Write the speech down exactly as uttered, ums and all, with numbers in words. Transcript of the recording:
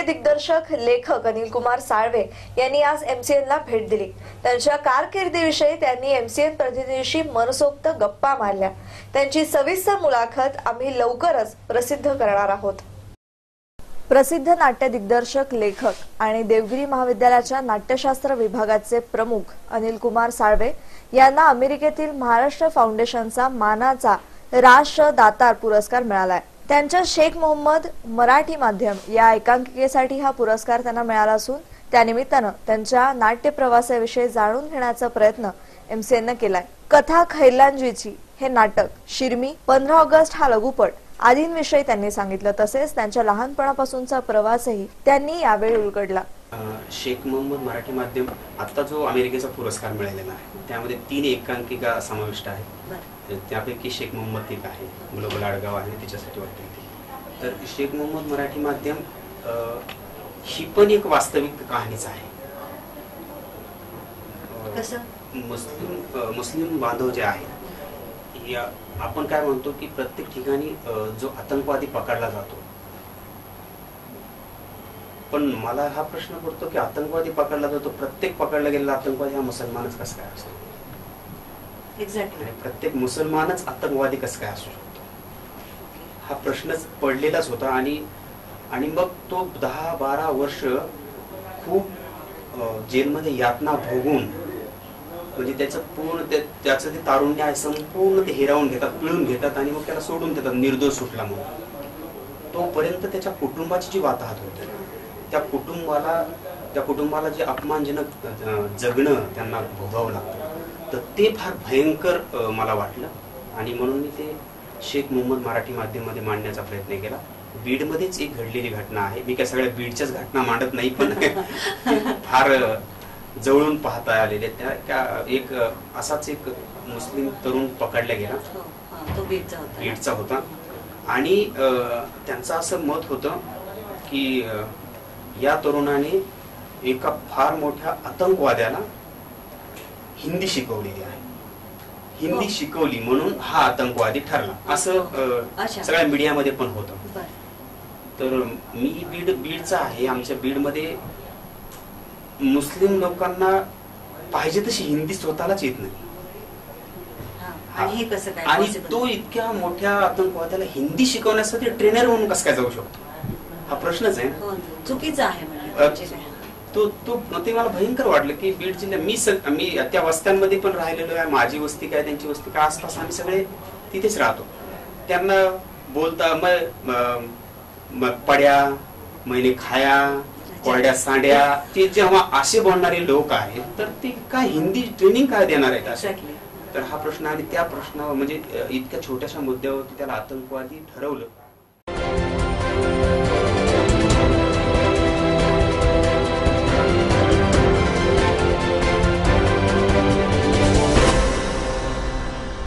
दिग्दर्शक लेखक अनिल कुमार साळवे यांनी आज एमसीएनला भेट दिली। त्यांच्या कारकिर्दीविषयी त्यांनी एमसीएन प्रतिनिधीशी मनसोक्त गप्पा मारल्या। त्यांची सविस्तर मुलाखत आम्ही लवकरच प्रसिद्ध करणार आहोत। प्रसिद्ध नाट्य दिग्दर्शक लेखक आणि देवगिरी महाविद्यालयाच्या नाट्यशास्त्र विभागाचे प्रमुख अनिल कुमार साळवे यांना अमेरिकेतील महाराष्ट्र फाउंडेशनचा मानाचा राष्ट्र दातार पुरस्कार मिळालाय। त्यांच्या शेख मोहम्मद मराठी माध्यम या एकांकिकेसाठी हा पुरस्कार त्यांना मिळाला असून त्यानिमित्तानं त्यांच्या नाट्य प्रवासाविषयी जाणून घेण्याचा प्रयत्न एमसीएनने केलाय। कथा खैरलांजीची हे नाटक, शिरमी, पंधरा ऑगस्ट हा लघुपट आदींविषयी त्यांनी सांगितलं। तसेच त्यांच्या लहानपणापासूनचा प्रवासही त्यांनी यावेळी उलगडला। शेख मोहम्मद मराठी माध्यम आता जो अमेरिकेचा पुरस्कार मिळालेला आहे त्यामध्ये तीन एकांकिका समाविष्ट आहेत। त्यापैकी शेख मोहम्मद एक आहे, ग्लोबल आडगाव आहे, त्याच्यासाठी वाटते। तर शेख मोहम्मद मराठी माध्यम ही पण एक वास्तविक कहाणीच आहे। मुस्लिम मुस्लिम बांधव जे आहेत या आपण काय म्हणतो की प्रत्येक ठिकाणी जो आतंकवादी पकडला जातो, पण मला हा प्रश्न पडतो की आतंकवादी पकडला जातो, प्रत्येक पकडला गेलेला आतंकवादी हा मुसलमानच कसं काय असतो? एक्झॅक्टली प्रत्येक मुसलमानच आतंकवादी कसं काय असू शकतो हा प्रश्नच पडलेलाच होता। आणि आणि मग तो दहा बारा वर्ष खूप जेलमध्ये यातना भोगून म्हणजे त्याचं पूर्ण त्याचं ते तारुण्य आहे संपूर्ण ते हिरावून घेतात, पिळून घेतात आणि मग त्याला सोडून देतात निर्दोष सुटला म्हणून। तोपर्यंत त्याच्या कुटुंबाची जी वाताहत होते, त्या कुटुंबाला त्या कुटुंबाला जे अपमानजनक जगणं त्यांना भोगावं लागतं, तर ते फार भयंकर मला वाटलं आणि म्हणून मी ते शेख मोहम्मद मराठी माध्यममध्ये मांडण्याचा प्रयत्न केला। बीडमध्येच एक घडलेली घटना आहे, मी काय सगळ्या बीडच्याच घटना मांडत नाही, पण फार जवळून पाहता आलेले त्या एक असाच एक मुस्लिम तरुण पकडला गेला, तो बीडचा होता आणि त्यांचं असं मत होतं की या तरुणाने एका फार मोठ्या आतंकवाद्याला हिंदी शिकवलेली आहे, हिंदी शिकवली म्हणून हा आतंकवादी ठरला, असं सगळ्या मीडियामध्ये पण होतं। तर मी बीड बीडचा आहे, आमच्या बीडमध्ये मुस्लिम लोकांना पाहिजे तशी हिंदी स्वतःलाच येत नाही आणि तो इतक्या मोठ्या आतंकवाद्याला हिंदी शिकवण्यासाठी ट्रेनर म्हणून कसं काय जाऊ शकतो हा प्रश्नच आहे, चुकीचा आहे। तो तो ते मला भयंकर वाटलं की बीड जिल्ह्यात मी मी त्या वस्त्यांमध्ये पण राहिलेलो आहे, माझी वस्ती काय त्यांची वस्ती काय आसपास आम्ही सगळे तिथेच राहतो। त्यांना बोलता मग पड्या मैंने खाया कोरड्या सांड्या ते जेव्हा असे बोलणारे लोक आहेत तर ते काय हिंदी ट्रेनिंग काय देणार आहेत? तर हा प्रश्न आणि त्या प्रश्नावर म्हणजे इतक्या छोट्याशा मुद्द्यावरती त्याला आतंकवादी ठरवलं।